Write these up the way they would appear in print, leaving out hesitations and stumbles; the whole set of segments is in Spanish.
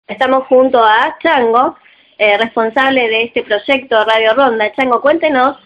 Estamos junto a Chango, responsable de este proyecto Radio Ronda. Chango, cuéntenos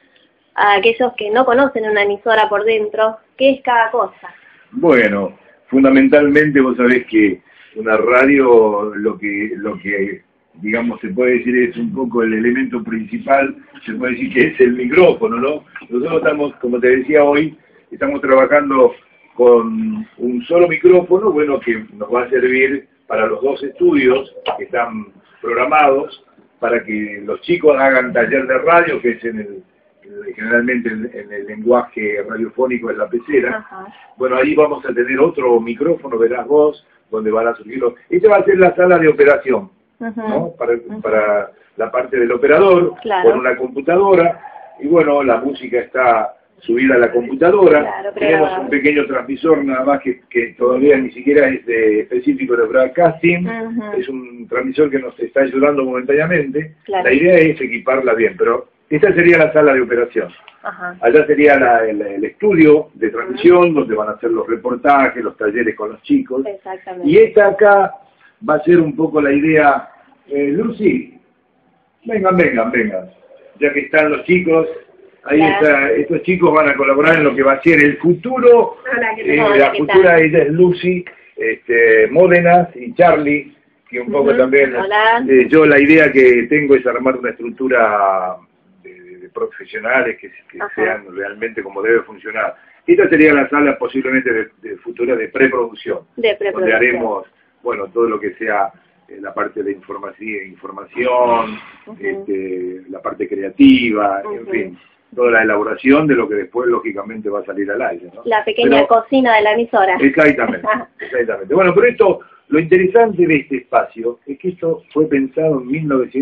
a aquellos que no conocen una emisora por dentro, ¿qué es cada cosa? Bueno, fundamentalmente vos sabés que una radio lo que digamos se puede decir es un poco el elemento principal, se puede decir que es el micrófono, ¿no? Nosotros estamos, como te decía hoy, estamos trabajando con un solo micrófono, bueno, que nos va a servir para los dos estudios que están programados para que los chicos hagan taller de radio, que es generalmente en el lenguaje radiofónico de la pecera. Ajá. Bueno, ahí vamos a tener otro micrófono, verás vos, donde van a surgir los... Esta va a ser la sala de operación, ¿no? Para la parte del operador, claro, con una computadora, y bueno, la música está subida a la computadora, claro, tenemos un pequeño transmisor nada más que todavía ni siquiera es específico de broadcasting, es un transmisor que nos está ayudando momentáneamente, claro. La idea es equiparla bien, pero esta sería la sala de operación. Ajá. Allá sería el estudio de transmisión, donde van a hacer los reportajes, los talleres con los chicos. Exactamente. Y esta acá va a ser un poco la idea. Lucy, vengan, ya que están los chicos. Ahí está, estos chicos van a colaborar en lo que va a ser el futuro. Hola, la futura ella es Lucy, Módenas y Charlie, que un poco también. Yo la idea que tengo es armar una estructura de profesionales que sean realmente como debe funcionar. Esta sería la sala posiblemente de futura de preproducción, donde haremos, bueno, todo lo que sea la parte de información, la parte creativa, en fin, toda la elaboración de lo que después lógicamente va a salir al aire, ¿no? La pequeña cocina de la emisora. Exactamente. Bueno, pero esto, lo interesante de este espacio es que esto fue pensado en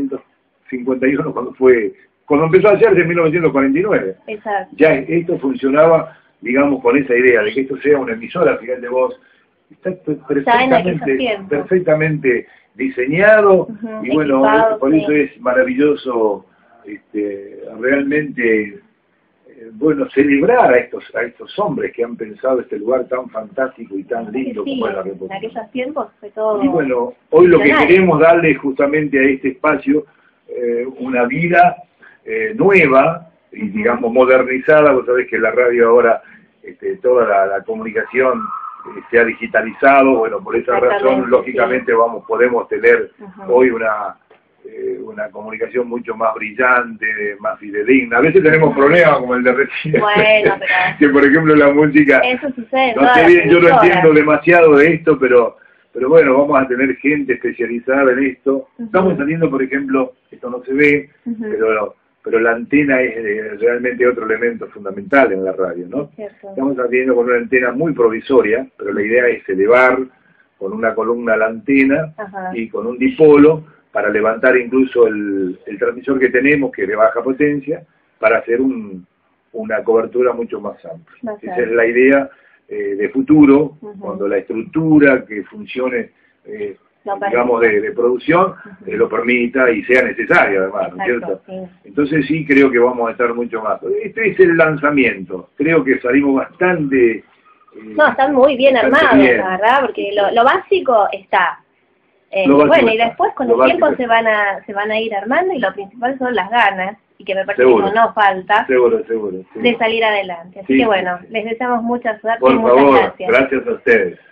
1951 cuando empezó a hacerse en 1949. Exacto. Ya esto funcionaba, digamos, con esa idea de que esto sea una emisora, fíjate vos, está perfectamente diseñado, y bueno, por eso es maravilloso realmente bueno, celebrar a estos hombres que han pensado este lugar tan fantástico y tan lindo como es la República. En aquellos tiempos fue todo. Y bueno, hoy lo que queremos darle justamente a este espacio una vida nueva y digamos modernizada. Vos sabés que la radio ahora, toda la comunicación se ha digitalizado. Bueno, por esa razón lógicamente podemos tener hoy una comunicación mucho más brillante, más fidedigna. A veces tenemos problemas como el de recién, que por ejemplo la música, eso sucede, no sé bien, yo no entiendo demasiado de esto, pero bueno, vamos a tener gente especializada en esto. Estamos saliendo, por ejemplo, esto no se ve, pero la antena es realmente otro elemento fundamental en la radio, ¿no? Estamos saliendo con una antena muy provisoria, pero la idea es elevar con una columna la antena y con un dipolo para levantar incluso el transmisor que tenemos, que es de baja potencia, para hacer una cobertura mucho más amplia. Esa es la idea de futuro, cuando la estructura que funcione, digamos, de producción, lo permita y sea necesaria además, ¿no es cierto? Entonces sí creo que vamos a estar mucho más. Este es el lanzamiento, creo que salimos bastante... están muy bien armados, la verdad, porque lo básico está... bueno, y después con el tiempo se van a ir armando, y lo principal son las ganas, y que me parece que no falta, de salir adelante. Así que bueno, les deseamos mucha suerte y muchas gracias. Gracias a ustedes.